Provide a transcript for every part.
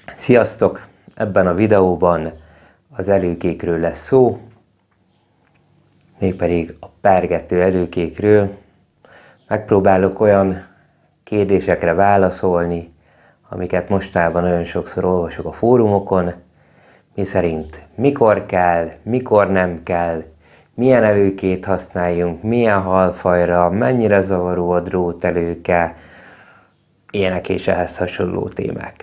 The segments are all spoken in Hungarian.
Sziasztok! Ebben a videóban az előkékről lesz szó, mégpedig a pergető előkékről. Megpróbálok olyan kérdésekre válaszolni, amiket mostanában nagyon sokszor olvasok a fórumokon, miszerint mikor kell, mikor nem kell, milyen előkét használjunk, milyen halfajra, mennyire zavaró a drótelőke, ilyenek és ehhez hasonló témák.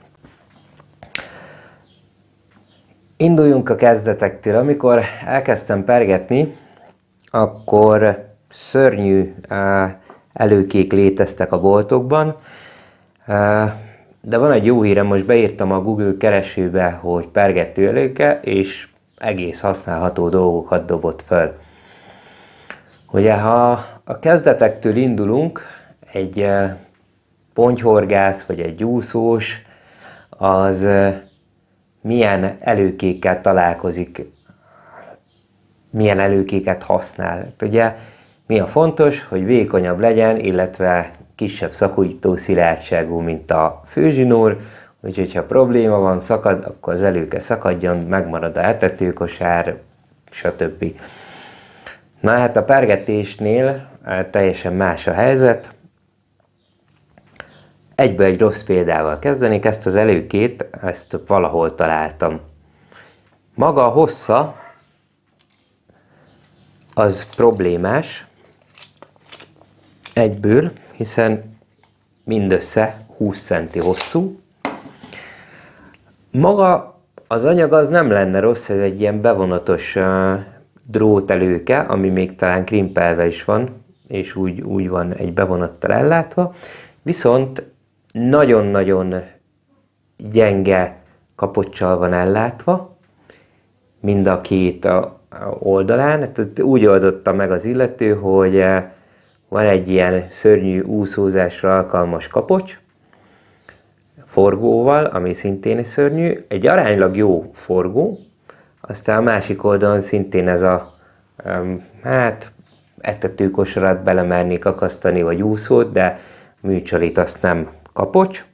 Induljunk a kezdetektől. Amikor elkezdtem pergetni, akkor szörnyű előkék léteztek a boltokban, de van egy jó hírem, most beírtam a Google keresőbe, hogy pergető előke, és egész használható dolgokat dobott föl. Ugye, ha a kezdetektől indulunk, egy pontyhorgász vagy egy úszós, az milyen előkékkel találkozik, milyen előkéket használ. Ugye mi a fontos, hogy vékonyabb legyen, illetve kisebb szakújtó szilárdságú, mint a főzsinór, úgyhogy ha probléma van, szakad, akkor az előke szakadjon, megmarad a etetőkosár, stb. Na hát a pergetésnél teljesen más a helyzet. Egyből egy rossz példával kezdenék, ezt az előkét, ezt valahol találtam. Maga a hossza az problémás egyből, hiszen mindössze 20 cm hosszú. Maga az anyag az nem lenne rossz, ez egy ilyen bevonatos drótelőke, ami még talán krimpelve is van, és úgy van egy bevonattal ellátva, viszont nagyon-nagyon gyenge kapoccsal van ellátva, mind a két oldalán. Tehát úgy oldotta meg az illető, hogy van egy ilyen szörnyű úszózásra alkalmas kapocs, forgóval, ami szintén szörnyű, egy aránylag jó forgó, aztán a másik oldalon szintén ez a etetőkosarat belemernék akasztani, vagy úszót, de műcsalit azt nem kapocs.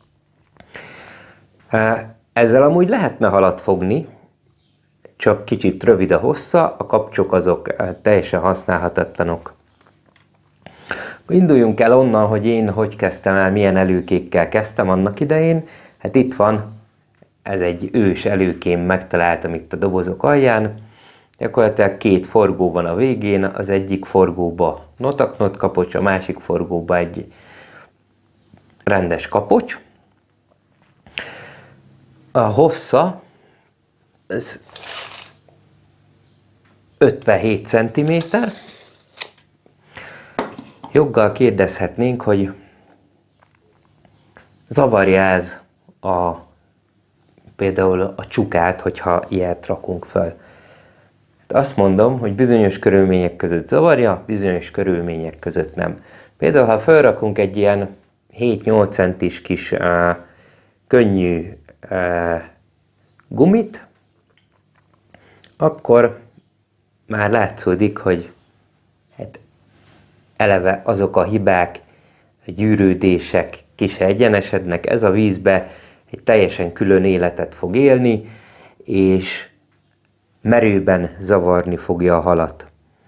Ezzel amúgy lehetne halat fogni, csak kicsit rövid a hossza, a kapcsok azok teljesen használhatatlanok. Induljunk el onnan, hogy én hogy kezdtem el, milyen előkékkel kezdtem annak idején. Hát itt van, ez egy ős előkém, megtaláltam itt a dobozok alján. Gyakorlatilag két forgó van a végén, az egyik forgóba notaknot kapocs, a másik forgóba egy rendes kapocs. A hossza ez 57 cm. Joggal kérdezhetnénk, hogy zavarja ez például a csukát, hogyha ilyet rakunk föl. Azt mondom, hogy bizonyos körülmények között zavarja, bizonyos körülmények között nem. Például, ha felrakunk egy ilyen 7-8 centis kis könnyű gumit, akkor már látszódik, hogy hát eleve azok a hibák, a gyűrődések ki se egyenesednek, ez a vízbe egy teljesen külön életet fog élni, és merőben zavarni fogja a halat.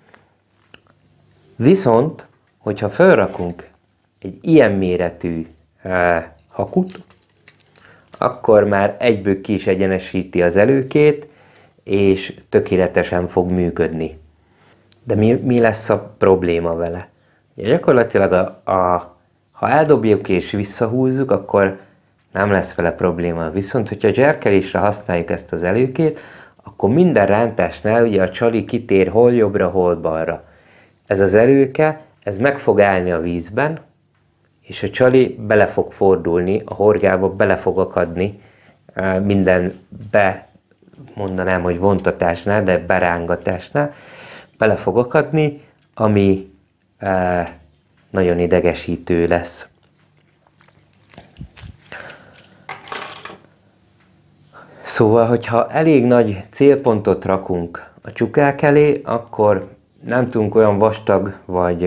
Viszont, hogyha felrakunk egy ilyen méretű hakut, akkor már egyből ki is egyenesíti az előkét, és tökéletesen fog működni. De mi lesz a probléma vele? Gyakorlatilag ha eldobjuk és visszahúzzuk, akkor nem lesz vele probléma. Viszont, hogyha zserkelésre használjuk ezt az előkét, akkor minden rántásnál ugye a csali kitér hol jobbra, hol balra. Ez az előke, ez meg fog állni a vízben, és a csali bele fog fordulni, a horgába bele fog akadni mondanám, hogy vontatásnál, de berángatásnál bele fog akadni, ami nagyon idegesítő lesz. Szóval, hogyha elég nagy célpontot rakunk a csukák elé, akkor nem tudunk olyan vastag vagy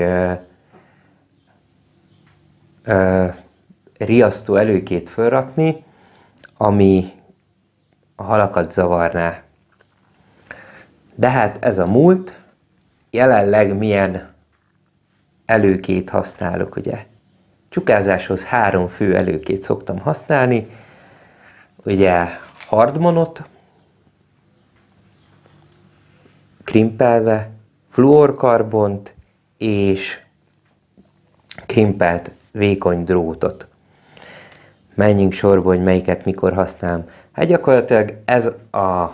riasztó előkét felrakni, ami a halakat zavarná. De hát ez a múlt, jelenleg milyen előkét használok, ugye? Csukázáshoz 3 fő előkét szoktam használni, ugye hardmonot, krimpelve, fluorkarbont és krimpelt vékony drótot. Menjünk sorba, hogy melyiket mikor használom. Hát gyakorlatilag ez a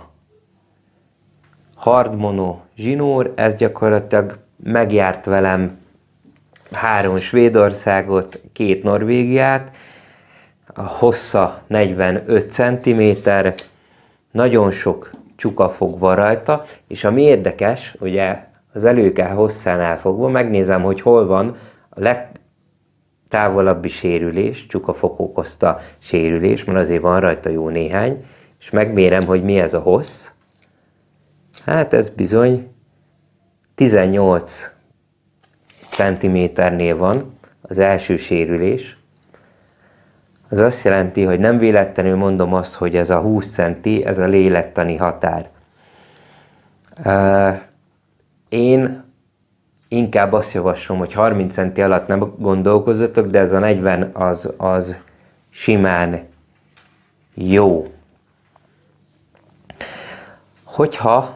hardmono zsinór, ez gyakorlatilag megjárt velem 3 Svédországot, 2 Norvégiát, a hossza 45 cm, nagyon sok csukafog van rajta, és ami érdekes, ugye az előke hosszánál fogva, megnézem, hogy hol van a legtávolabbi sérülés, csukafog okozta sérülés, mert azért van rajta jó néhány, és megmérem, hogy mi ez a hossz. Hát ez bizony 18 cm-nél van az első sérülés. Az azt jelenti, hogy nem véletlenül mondom azt, hogy ez a 20 centi, ez a lélektani határ. Én inkább azt javaslom, hogy 30 centi alatt nem gondolkozzatok, de ez a 40 az simán jó. Hogyha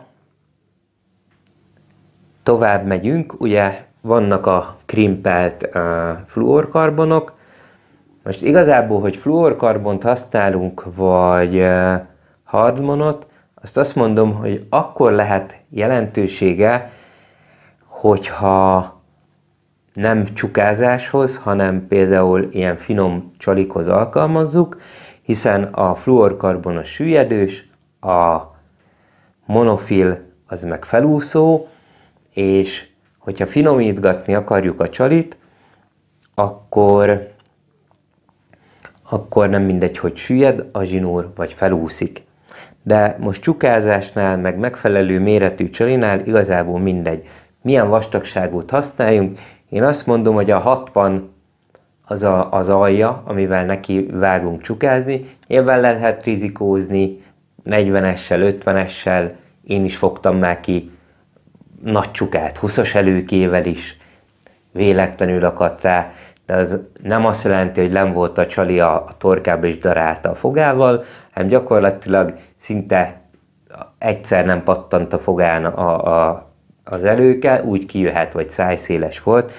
tovább megyünk, ugye vannak a krimpelt fluorkarbonok. Most igazából, hogy fluorkarbont használunk, vagy hardmonot, azt mondom, hogy akkor lehet jelentősége, hogyha nem csukázáshoz, hanem például ilyen finom csalikhoz alkalmazzuk, hiszen a fluorkarbon a süllyedős, a monofil az meg felúszó, és hogyha finomítgatni akarjuk a csalit, akkor nem mindegy, hogy süllyed a zsinór, vagy felúszik. De most csukázásnál, meg megfelelő méretű csalinál igazából mindegy. Milyen vastagságot használjunk? Én azt mondom, hogy a 60 az alja, amivel neki vágunk csukázni. Nyilván lehet rizikózni 40-essel, 50-essel. Én is fogtam már ki nagy csukát, 20-as előkével is. Véletlenül akadt rá. De az nem azt jelenti, hogy nem volt a csali a torkába és darálta a fogával, hanem gyakorlatilag szinte egyszer nem pattant a fogán az előke, úgy kijöhet, vagy szájszéles volt.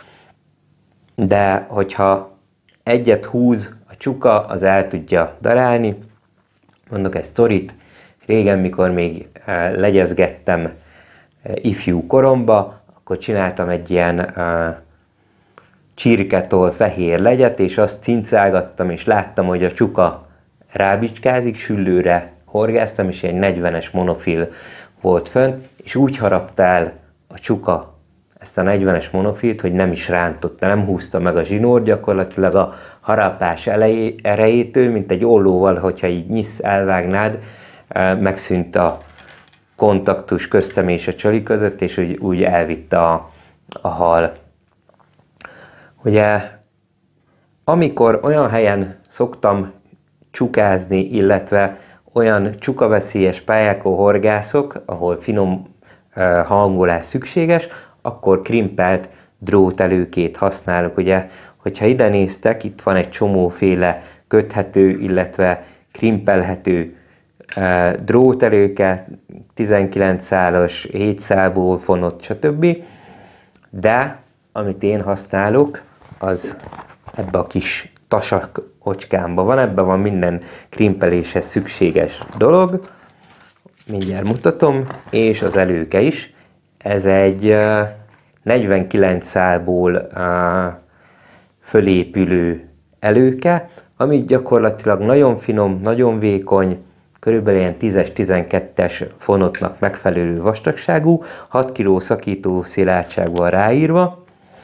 De hogyha egyet húz a csuka, az el tudja darálni. Mondok egy sztorit. Régen, mikor még legyezgettem ifjú koromba, akkor csináltam egy ilyen csirketól fehér legyet, és azt cincálgattam, és láttam, hogy a csuka rábicskázik, süllőre horgáztam, és egy 40-es monofil volt fönn, és úgy harapta el a csuka ezt a 40-es monofilt, hogy nem is rántotta, nem húzta meg a zsinór, gyakorlatilag a harapás erejétől, mint egy ollóval, hogyha így nyisz, elvágnád, megszűnt a kontaktus köztem és a csali között, és úgy elvitte a hal. Ugye, amikor olyan helyen szoktam csukázni, illetve olyan csukaveszélyes pályákon horgászok, ahol finom hangolás szükséges, akkor krimpelt drótelőkét használok. Ugye, hogyha ide néztek, itt van egy csomóféle köthető, illetve krimpelhető drótelőke, 19 szálas, 7 szálból fonott, stb. De amit én használok, az ebbe a kis tasak ocskámba van, ebben van minden krimpeléshez szükséges dolog. Mindjárt mutatom, és az előke is. Ez egy 49 szálból fölépülő előke, ami gyakorlatilag nagyon finom, nagyon vékony, körülbelül ilyen 10-es, 12-es fonotnak megfelelő vastagságú, 6 kg szakító szilárdság van ráírva.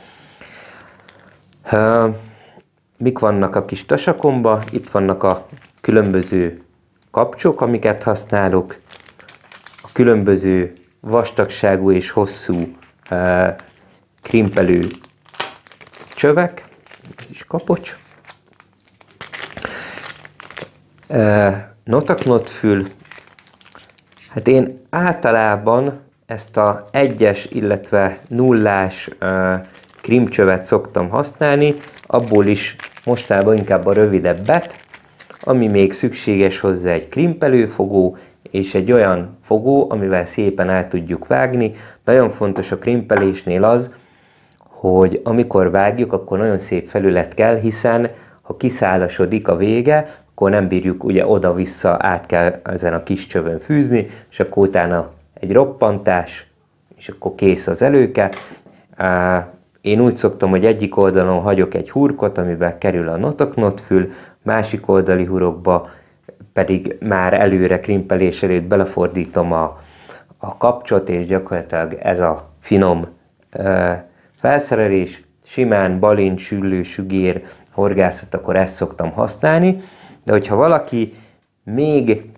Mik vannak a kis tasakomba? Itt vannak a különböző kapcsok, amiket használok, a különböző vastagságú és hosszú krimpelő csövek, és kapocs. Notaknotfül, hát én általában ezt a 1-es, illetve 0-ás krimcsövet szoktam használni, abból is mostában inkább a rövidebbet, ami még szükséges hozzá egy krimpelőfogó, és egy olyan fogó, amivel szépen el tudjuk vágni. Nagyon fontos a krimpelésnél az, hogy amikor vágjuk, akkor nagyon szép felület kell, hiszen ha kiszálasodik a vége, akkor nem bírjuk ugye oda-vissza, át kell ezen a kis csövön fűzni, és akkor utána egy roppantás, és akkor kész az előke. Én úgy szoktam, hogy egyik oldalon hagyok egy hurkot, amiben kerül a notaknotfül, másik oldali hurokba pedig már előre krimpelés előtt belefordítom a kapcsot, és gyakorlatilag ez a finom felszerelés, simán balincs, süllő, sügér, horgászat, akkor ezt szoktam használni. De hogyha valaki még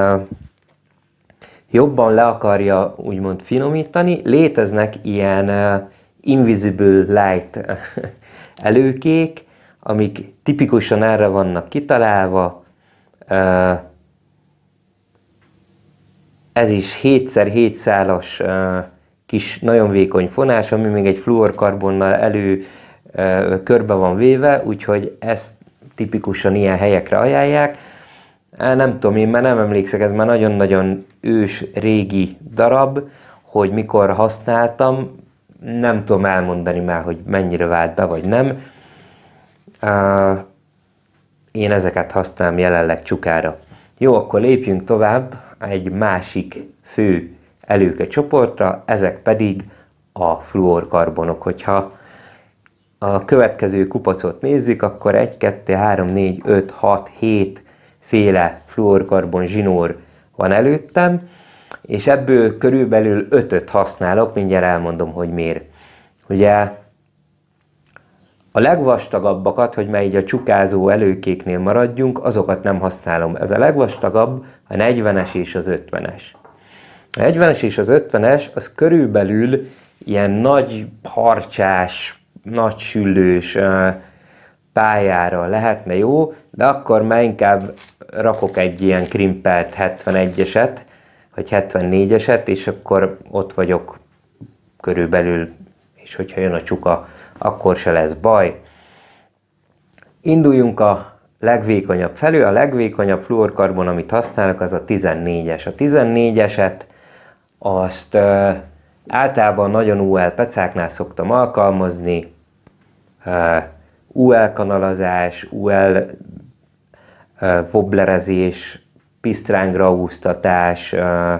jobban le akarja úgymond finomítani, léteznek ilyen invisible light előkék, amik tipikusan erre vannak kitalálva. Ez is 7x7 szálas kis, nagyon vékony fonás, ami még egy fluorkarbonnal körbe van véve, úgyhogy ezt tipikusan ilyen helyekre ajánlják. Nem tudom, én már nem emlékszek, ez már nagyon-nagyon ős, régi darab, hogy mikor használtam, nem tudom elmondani már, hogy mennyire vált be, vagy nem. Én ezeket használom jelenleg csukára. Jó, akkor lépjünk tovább egy másik fő előke csoportra, ezek pedig a fluorkarbonok. Hogyha a következő kupacot nézzük, akkor 1, 2, 3, 4, 5, 6, 7 féle fluorkarbon zsinór van előttem, és ebből körülbelül 5-öt használok, mindjárt elmondom, hogy miért. Ugye a legvastagabbakat, hogy már így a csukázó előkéknél maradjunk, azokat nem használom. Ez a legvastagabb a 40-es és az 50-es. A 40-es és az 50-es az körülbelül ilyen nagy harcsás, nagy süllős pályára lehetne jó, de akkor már inkább rakok egy ilyen krimpelt 71-eset, vagy 74-eset, és akkor ott vagyok körülbelül, és hogyha jön a csuka, akkor se lesz baj. Induljunk a legvékonyabb felől. A legvékonyabb fluorkarbon, amit használok, az a 14-es. A 14-eset azt általában nagyon UL pecáknál szoktam alkalmazni. UL kanalazás, UL wobblerezés, pisztrángra úsztatás,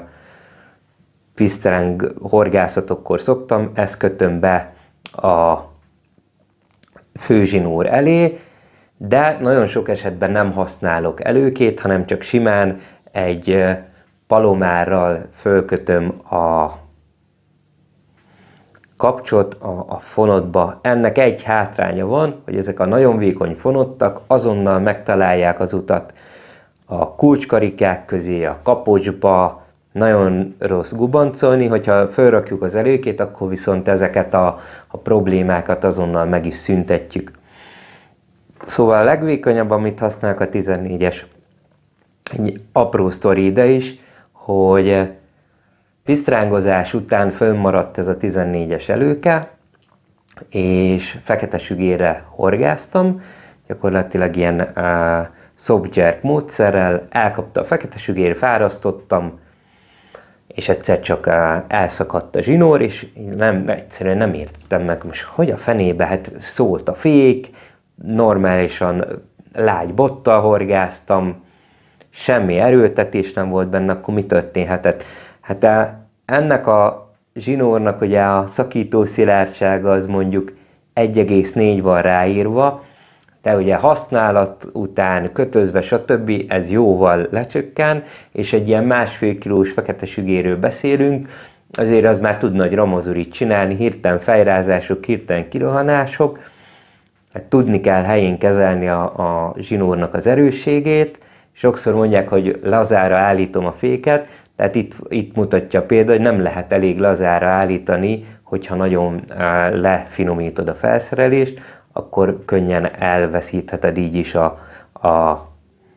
pisztráng horgászatokkor szoktam, ezt kötöm be a főzsinór elé, de nagyon sok esetben nem használok előkét, hanem csak simán egy palomárral fölkötöm a kapcsot a fonotba. Ennek egy hátránya van, hogy ezek a nagyon vékony fonottak azonnal megtalálják az utat a kulcskarikák közé, a kapocsba, nagyon rossz gubancolni, hogyha felrakjuk az előkét, akkor viszont ezeket a problémákat azonnal meg is szüntetjük. Szóval a legvékonyabb, amit használok, a 14-es. Egy apró sztori ide is, hogy pisztrángozás után fönnmaradt ez a 14-es előke, és fekete sügérre horgáztam, gyakorlatilag ilyen soft jerk módszerrel, elkapta a fekete sügér, fárasztottam, és egyszer csak elszakadt a zsinór, és egyszerűen nem értettem meg, most hogy a fenébe, hát szólt a fék, normálisan lágy bottal horgáztam, semmi erőltetés nem volt benne, akkor mi történhetett? Hát ennek a zsinórnak ugye a szakító szilárdsága az mondjuk 1,4 van ráírva, de ugye használat után kötözve, stb. Ez jóval lecsökken, és egy ilyen 1,5 kilós fekete sügérről beszélünk, azért az már tud nagy ramazurit csinálni, hirtelen fejrázások, hirtelen kirohanások. Hát tudni kell helyén kezelni a zsinórnak az erősségét. Sokszor mondják, hogy lazára állítom a féket, tehát itt mutatja a példa, hogy nem lehet elég lazára állítani, hogyha nagyon lefinomítod a felszerelést, akkor könnyen elveszítheted így is a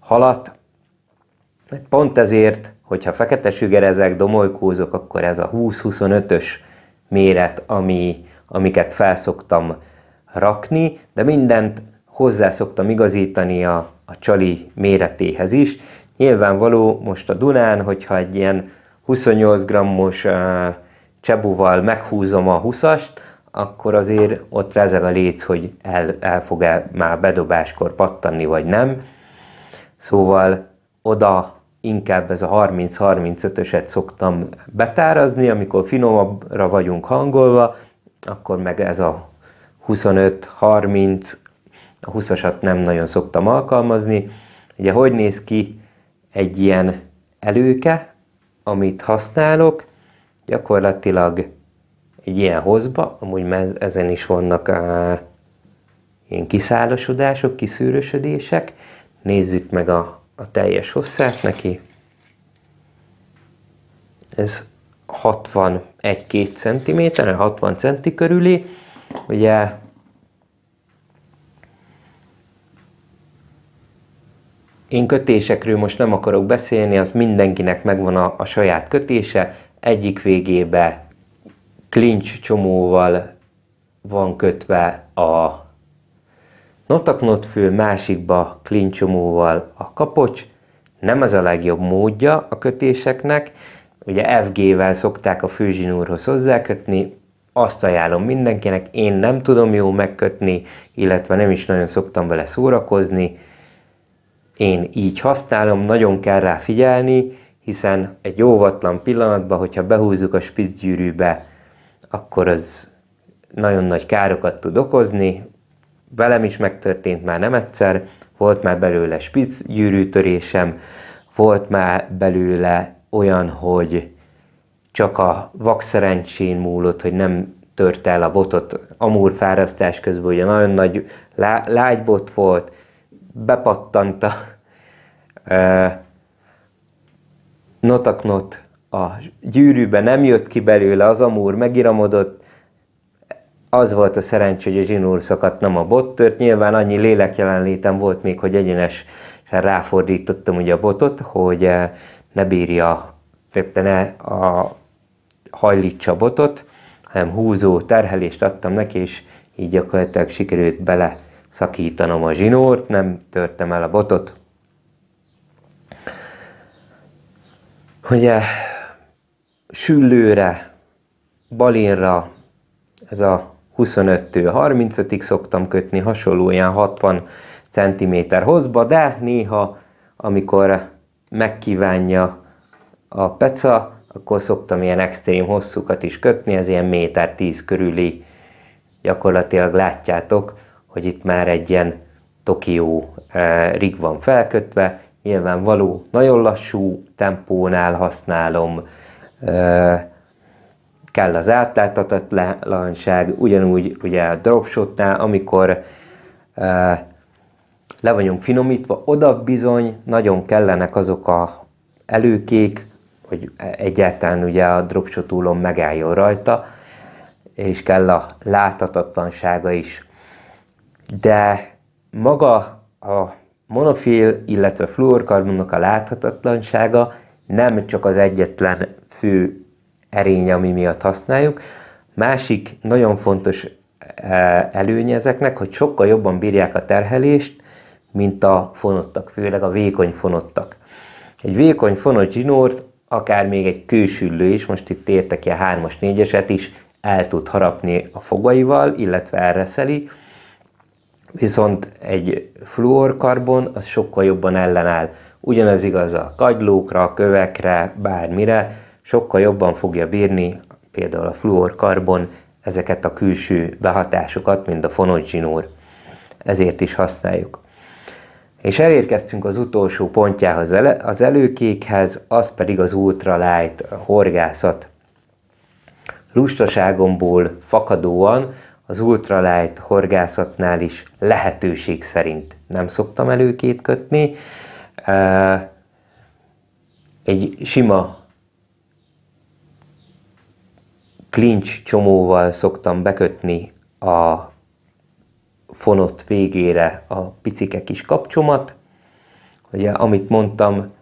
halat. Pont ezért, hogyha fekete sügerezek, domolykózok, akkor ez a 20-25-ös méret, amiket felszoktam rakni, de mindent hozzá szoktam igazítani a csali méretéhez is. Nyilvánvaló most a Dunán, hogyha egy ilyen 28 grammos csebuval meghúzom a 20-ast, akkor azért ott rezeg a léc, hogy el fog-e már bedobáskor pattanni, vagy nem. Szóval oda inkább ez a 30-35-öset szoktam betárazni, amikor finomabbra vagyunk hangolva, akkor meg ez a 25-30, a 20-asat nem nagyon szoktam alkalmazni. Ugye hogy néz ki egy ilyen előke, amit használok? Gyakorlatilag egy ilyen hozba, amúgy ezen is vannak ilyen kiszálosodások, kiszűrösödések. Nézzük meg a teljes hosszát neki. Ez 61-2 cm, 60 cm körüli. Ugye én kötésekről most nem akarok beszélni, az mindenkinek megvan a saját kötése. Egyik végébe klincs csomóval van kötve a notaknotfül, másikba klincs csomóval a kapocs. Nem az a legjobb módja a kötéseknek. Ugye FG-vel szokták a főzsinórhoz hozzákötni. Azt ajánlom mindenkinek, én nem tudom jól megkötni, illetve nem is nagyon szoktam vele szórakozni. Én így használom, nagyon kell rá figyelni, hiszen egy óvatlan pillanatban, hogyha behúzzuk a spiccgyűrűbe, akkor az nagyon nagy károkat tud okozni. Velem is megtörtént már nem egyszer, volt már belőle spiccgyűrűtörésem, volt már belőle olyan, hogy csak a vakszerencsén múlott, hogy nem tört el a botot amúrfárasztás közben, ugye nagyon nagy lágybot volt, bepattant a notaknot a gyűrűbe, nem jött ki belőle, az amúr megiramodott. Az volt a szerencsé, hogy a zsinór szakadt, nem a bot tört. Nyilván annyi lélekjelenlétem volt még, hogy egyenesen ráfordítottam ugye a botot, hogy ne bírja, ne hajlítsa a botot, hanem húzó terhelést adtam neki, és így gyakorlatilag sikerült bele szakítanom a zsinórt, nem törtem el a botot. Ugye süllőre, balinra ez a 25-től 35-ig szoktam kötni, hasonló ilyen 60 cm hozba, de néha, amikor megkívánja a peca, akkor szoktam ilyen extrém hosszúkat is kötni, ez ilyen 1,10 m körüli. Gyakorlatilag látjátok, hogy itt már egy ilyen Tokió rig van felkötve. Nyilvánvaló, nagyon lassú tempónál használom, kell az átláthatatlanság, ugyanúgy ugye a dropshotnál, amikor le vagyunk finomítva, oda bizony nagyon kellenek azok a előkék, hogy egyáltalán ugye a dropshot ólom megálljon rajta, és kell a láthatatlansága is. De maga a monofil, illetve fluorkarbonnak a láthatatlansága nem csak az egyetlen fő erény, ami miatt használjuk. Másik nagyon fontos előnye ezeknek, hogy sokkal jobban bírják a terhelést, mint a fonottak, főleg a vékony fonottak. Egy vékony fonott zsinórt, akár még egy kősüllő is, most itt értek ilyen 3-as, 4-eset is, el tud harapni a fogaival, illetve elreszeli. Viszont egy fluorkarbon az sokkal jobban ellenáll. Ugyanez igaz a kagylókra, kövekre, bármire, sokkal jobban fogja bírni például a fluorkarbon ezeket a külső behatásokat, mint a fonott zsinór. Ezért is használjuk. És elérkeztünk az utolsó pontjához, az előkékhez, az pedig az ultralight horgászat. Lustaságomból fakadóan az ultralight horgászatnál is lehetőség szerint nem szoktam előkét kötni. Egy sima klincs csomóval szoktam bekötni a fonott végére a picike kis kapcsomat, ugye amit mondtam,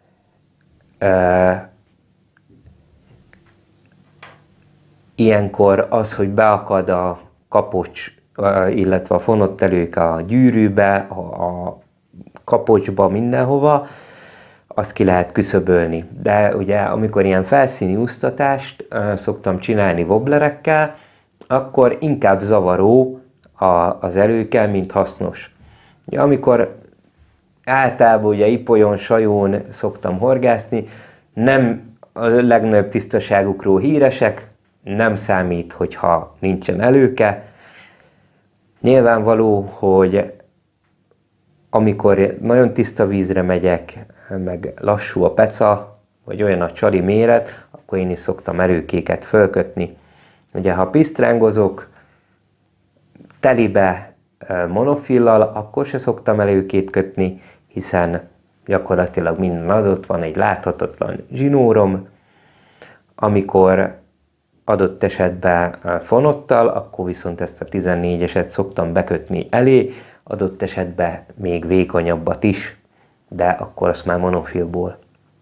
ilyenkor az, hogy beakad a kapocs, illetve a fonott előke a gyűrűbe, a kapocsba, mindenhova, azt ki lehet küszöbölni. De ugye amikor ilyen felszíni úsztatást szoktam csinálni wobblerekkel, akkor inkább zavaró az előke, mint hasznos. Ugye, amikor általában ugye ipolyon, sajón szoktam horgászni, nem a legnagyobb tisztaságukról híresek, nem számít, hogyha nincsen előke. Nyilvánvaló, hogy amikor nagyon tiszta vízre megyek, meg lassú a peca, vagy olyan a csali méret, akkor én is szoktam előkéket fölkötni. Ugye ha pisztrángozok telibe monofillal, akkor se szoktam előkét kötni, hiszen gyakorlatilag minden adott, van egy láthatatlan zsinórom. Amikor adott esetben fonottal, akkor viszont ezt a 14-eset szoktam bekötni elé, adott esetben még vékonyabbat is, de akkor azt már monofilból.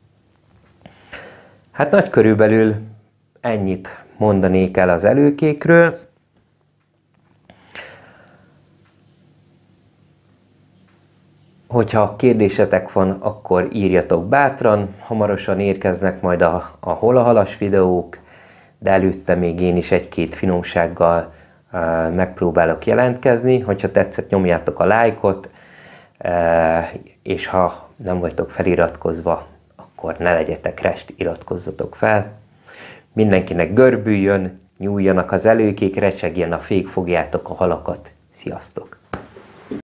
Hát nagy körülbelül ennyit mondanék el az előkékről. Hogyha kérdésetek van, akkor írjatok bátran, hamarosan érkeznek majd a holahalas videók, de előtte még én is egy-két finomsággal megpróbálok jelentkezni. Hogyha tetszett, nyomjátok a lájkot, és ha nem vagytok feliratkozva, akkor ne legyetek rest, iratkozzatok fel. Mindenkinek görbüljön, nyúljanak az előkék, recsegjen a fék, fogjátok a halakat. Sziasztok!